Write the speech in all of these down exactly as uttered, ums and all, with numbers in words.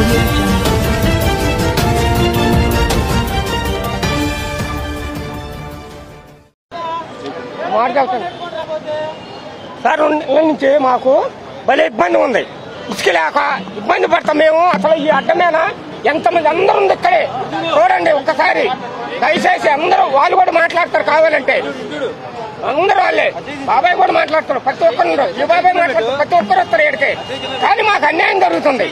Sir నుంచి మాకు భలే ఇబ్బంది ఉంది. ఇసుక లేక ఇబ్బంది పడతాం మేము. అసలు ఈ అడ్డమేనా ఎంతమంది అందరూ ఉంది ఇక్కడే చూడండి ఒక్కసారి దయచేసి అందరూ. వాళ్ళు కూడా మాట్లాడతారు కావాలంటే, అందరూ వాళ్ళే. బాబాయ్ కూడా మాట్లాడతారు, ప్రతి ఒక్కరు ఈ బాబాయ్ మాట్లాడతారు, ప్రతి ఒక్కరు వస్తారు ఇక్కడికి. కానీ మాకు అన్యాయం జరుగుతుంది.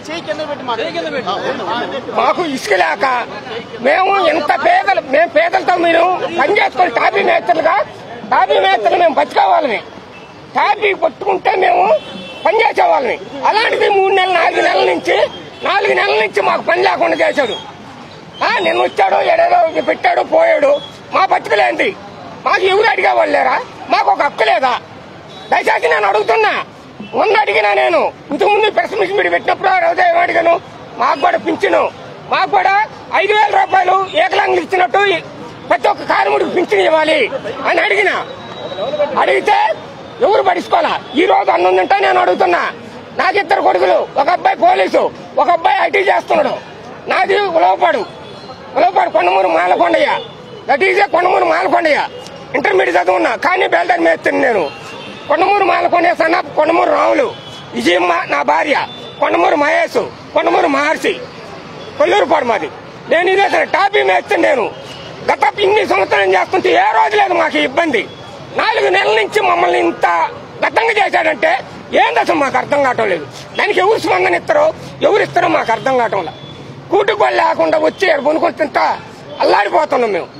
మాకు ఇసుక లేక మేము ఎంత పేదలు, మేము పేదలతో మీరు పని చేసుకొని టాపీ మేస్త్రులుగా టాపీ మేస్త్రులు మేము బతికోవాలని, టాపీ పట్టుకుంటే మేము పనిచేసే వాళ్ళని. అలాంటిది మూడు నెలలు నాలుగు నెలల నుంచి నాలుగు నెలల నుంచి మాకు పని లేకుండా చేశాడు. నిన్న వచ్చాడు, ఏడేదో పెట్టాడు, పోయాడు. మా బతుకులేంది? మాకు ఎవరు అడిగే వాళ్ళు లేరా? మాకు ఒక హక్కు లేదా? దయచేసి నేను అడుగుతున్నా. మొన్న అడిగినా నేను, ఇంతకుముందు ప్రెస్ మీట్ మీట్ పెట్టినప్పుడు ఆ రోజు ఏమో అడిగాను. మాకు కూడా పింఛను, మాకు కూడా ఐదు వేల రూపాయలు ఏకలాంగులు ఇచ్చినట్టు ప్రతి ఒక్క కార్మికుడికి పింఛను ఇవ్వాలి అని అడిగిన. అడిగితే ఎవరు పడుచుకోవాలా? ఈ రోజు అన్నం తింటా నేను అడుగుతున్నా. నాకు ఇద్దరు కొడుకులు, ఒక అబ్బాయి పోలీసు, ఒక అబ్బాయి ఐటీ చేస్తున్నాడు. నాది Ulavapadu Ulavapadu Kondamuru Malakondaiah, that is Kondamuru Malakondaiah. Intermediate చదువున్నా కానీ బెల్దారి మేస్తున్నాను నేను. కొండమూరు మాలకొండయ్య సన్న కొండమూరు రాములు, విజయమ్మ నా భార్య, కొండమూరు మహేష్, కొండమూరు మహర్షి, కొల్లూరుపాడు మాది. నేను ఇదే సరే టాపీ మేస్తాను నేను. గత ఇన్ని సంవత్సరాలు చేస్తుంటే ఏ రోజు లేదు మాకు ఇబ్బంది. నాలుగు నెలల నుంచి మమ్మల్ని ఇంత గతంగా చేశాడంటే ఏంది అసలు మాకు అర్థం కావటం లేదు. దానికి ఎవరు స్పందన ఇస్తారో ఎవరు ఇస్తారో మాకు అర్థం కావటం లేదు. కూటుకోళ్ళు లేకుండా వచ్చి కొనుక్కొని తింటా అల్లాడిపోతున్నాం మేము.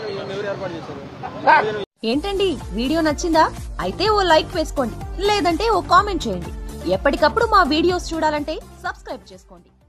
ఏంటండి వీడియో నచ్చిందా? అయితే ఓ లైక్ వేసుకోండి, లేదంటే ఓ కామెంట్ చేయండి. ఎప్పటికప్పుడు మా వీడియోస్ చూడాలంటే సబ్స్క్రైబ్ చేసుకోండి.